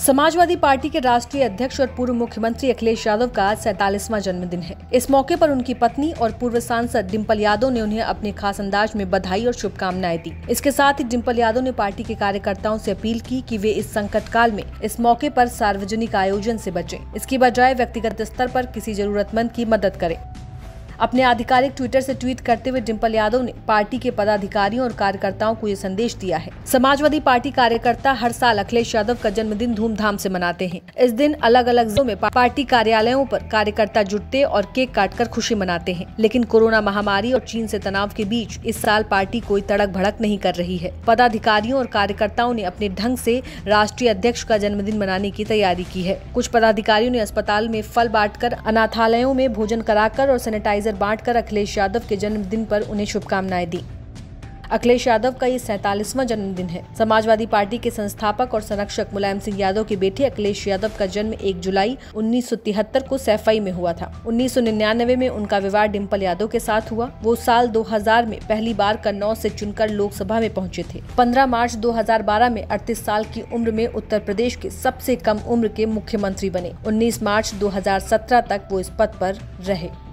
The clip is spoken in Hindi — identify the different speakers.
Speaker 1: समाजवादी पार्टी के राष्ट्रीय अध्यक्ष और पूर्व मुख्यमंत्री अखिलेश यादव का आज 47वां जन्मदिन है। इस मौके पर उनकी पत्नी और पूर्व सांसद डिंपल यादव ने उन्हें अपने खास अंदाज में बधाई और शुभकामनाएं दी। इसके साथ ही डिंपल यादव ने पार्टी के कार्यकर्ताओं से अपील की कि वे इस संकट काल में इस मौके पर सार्वजनिक आयोजन से बचें। इसकी बजाय व्यक्तिगत स्तर पर किसी जरूरतमंद की मदद करें। अपने आधिकारिक ट्विटर से ट्वीट करते हुए डिंपल यादव ने पार्टी के पदाधिकारियों और कार्यकर्ताओं को ये संदेश दिया है। समाजवादी पार्टी कार्यकर्ता हर साल अखिलेश यादव का जन्मदिन धूमधाम से मनाते हैं। इस दिन अलग अलग जिलों में पार्टी कार्यालयों पर कार्यकर्ता जुटते और केक काटकर खुशी मनाते हैं। लेकिन कोरोना महामारी और चीन से तनाव के बीच इस साल पार्टी कोई तड़क भड़क नहीं कर रही है। पदाधिकारियों और कार्यकर्ताओं ने अपने ढंग से राष्ट्रीय अध्यक्ष का जन्मदिन मनाने की तैयारी की है। कुछ पदाधिकारियों ने अस्पताल में फल बांटकर, अनाथालयों में भोजन कराकर और सैनिटाइजर बांटकर अखिलेश यादव के जन्मदिन पर उन्हें शुभकामनाएं दी। अखिलेश यादव का ये 47वां जन्मदिन है। समाजवादी पार्टी के संस्थापक और संरक्षक मुलायम सिंह यादव के बेटे अखिलेश यादव का जन्म 1 जुलाई 1973 को सैफई में हुआ था। 1999 में उनका विवाह डिंपल यादव के साथ हुआ। वो साल 2000 में पहली बार कन्नौज से चुनकर लोकसभा में पहुंचे थे। 15 मार्च 2012 में 38 साल की उम्र में उत्तर प्रदेश के सबसे कम उम्र के मुख्यमंत्री बने। 19 मार्च 2017 तक वो इस पद पर रहे।